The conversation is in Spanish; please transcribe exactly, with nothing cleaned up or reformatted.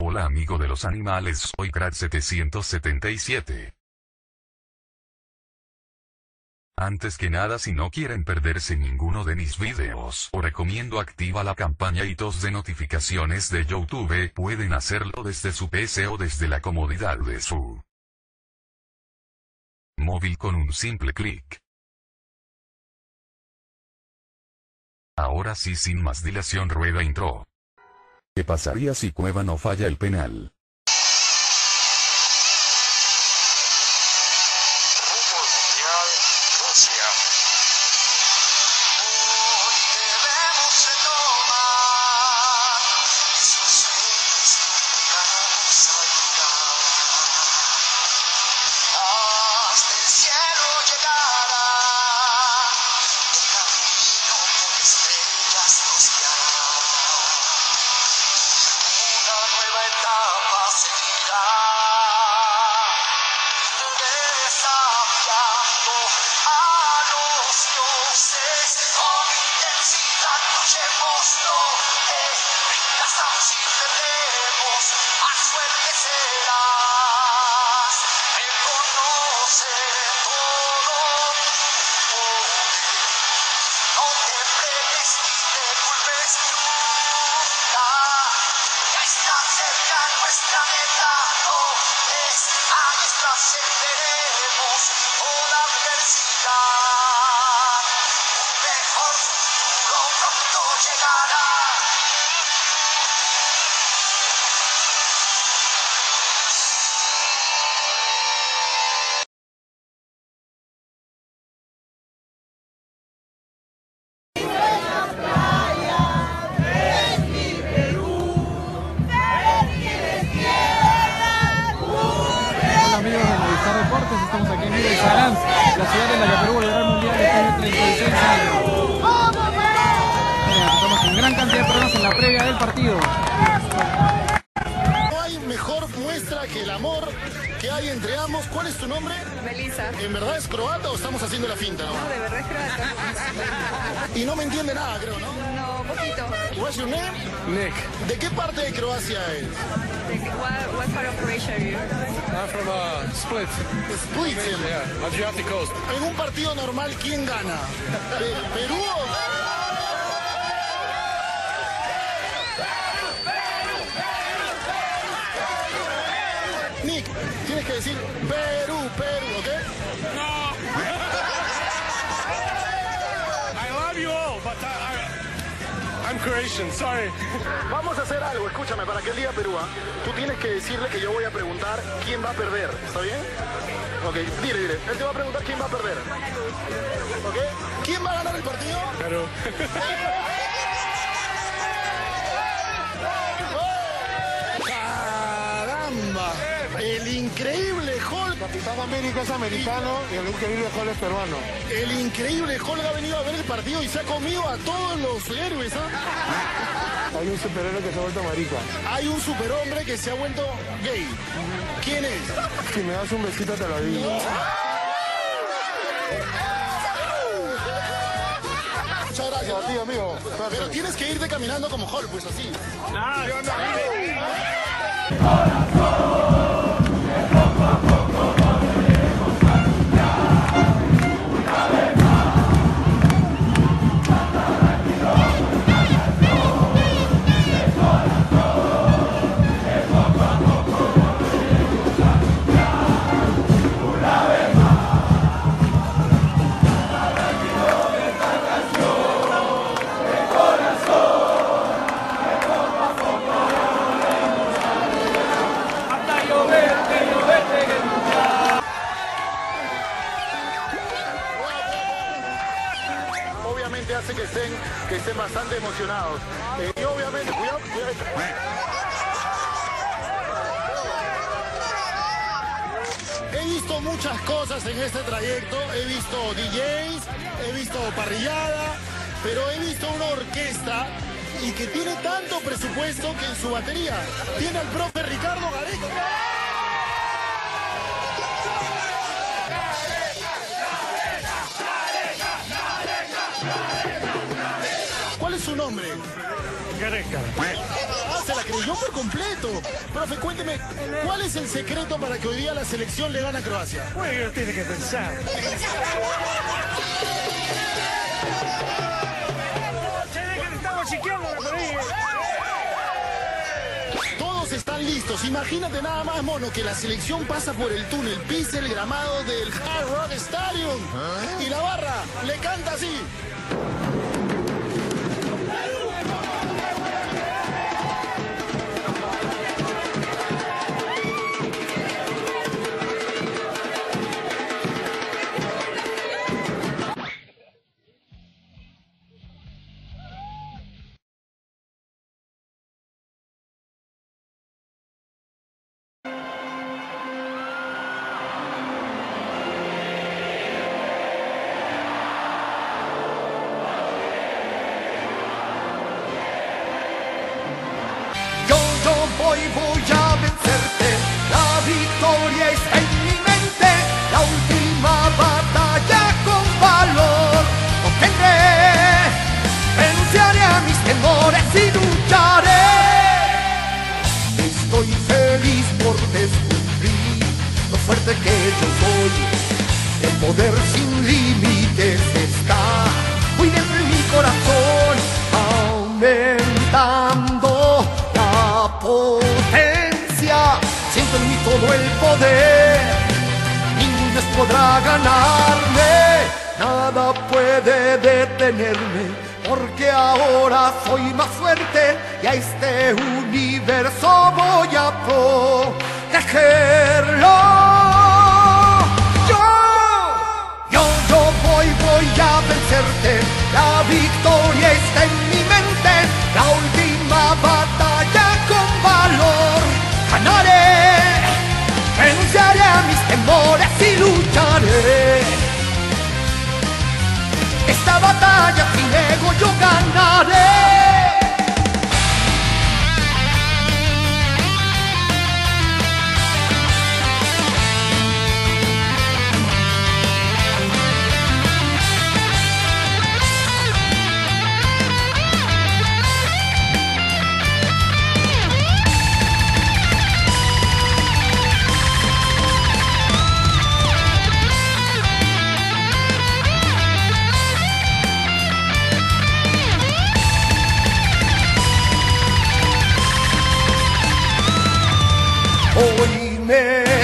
Hola amigo de los animales, soy Crack setecientos setenta y siete. Antes que nada, si no quieren perderse ninguno de mis videos, os recomiendo activa la campana y tos de notificaciones de YouTube. Pueden hacerlo desde su P C o desde la comodidad de su móvil con un simple clic. Ahora sí, sin más dilación, rueda intro. ¿Qué pasaría si Cueva no falla el penal? Estamos aquí en Mira y Sarán, la ciudad en la que Perú volverá al mundial después de treinta y seis años. Mira, estamos con gran cantidad de personas en la previa del partido. No hay mejor muestra que el amor que hay entre ambos. ¿Cuál es tu nombre? Melissa. ¿En verdad es croata o estamos haciendo la finta? No, No, de verdad es croata. Y no me entiende nada, creo, ¿no? No, poquito. What's your name? Nick. ¿De qué parte de Croacia es? De, what, what part of Croatia are you? I'm from uh, Split. Split. Yeah, Adriatic Coast. En un partido normal, ¿quién gana? Pe- ¿Perú o...? Nick, tienes que decir Perú, Perú, ¿ok? No! I love you all, but I, I, I'm Croatian, sorry. Vamos a hacer algo, escúchame, para que él diga Perú, ¿ah? Tú tienes que decirle que yo voy a preguntar quién va a perder, ¿está bien? Ok, dile, dile, él te va a preguntar quién va a perder. ¿Ok? ¿Quién va a ganar el partido? Pero... ¡Caramba! El increíble Hulk. Capitán América es americano y el increíble Hulk es peruano. El increíble Hulk ha venido a ver el partido y se ha comido a todos los héroes, ¿ah? Hay un superhéroe que se ha vuelto marica. Hay un superhombre que se ha vuelto gay. ¿Quién es? Si me das un besito te lo digo. Muchas gracias, Tío, amigo. Pero tienes que irte caminando como Hulk, pues así. Ah, yo no, Obviamente hace que estén, que estén bastante emocionados. Eh, y obviamente, cuidado, cuidado. He visto muchas cosas en este trayecto, he visto D Js, he visto parrillada, pero he visto una orquesta y que tiene tanto presupuesto que en su batería tiene al profe Ricardo Gareca. ¿Cuál es su nombre? Gareca. Ah, se la creyó. selección por completo. Profe, cuénteme, ¿cuál es el secreto para que hoy día la selección le gane a Croacia? Bueno, tiene que pensar. Se ve que le estamos chiqueando por ahí. Todos están listos. Imagínate nada más, mono, que la selección pasa por el túnel, pisa el gramado del Hard Rock Stadium y la barra le canta así. Hoy voy a vencerte, la victoria está en mi mente, la última batalla con valor obtendré, renunciaré a mis temores y lucharé. Estoy feliz por descubrir lo fuerte que yo soy, el poder sin límites está muy dentro de mi corazón, aumentando potencia, siento en mí todo el poder, ningún Dios podrá ganarme, nada puede detenerme, porque ahora soy más fuerte y a este universo voy a protegerlo. Yo, yo, yo voy, voy a vencerte, la victoria está en mi mente, la última batalla con valor ganaré, renunciaré a mis temores y lucharé. Esta batalla sin ego yo ganaré. Hoy me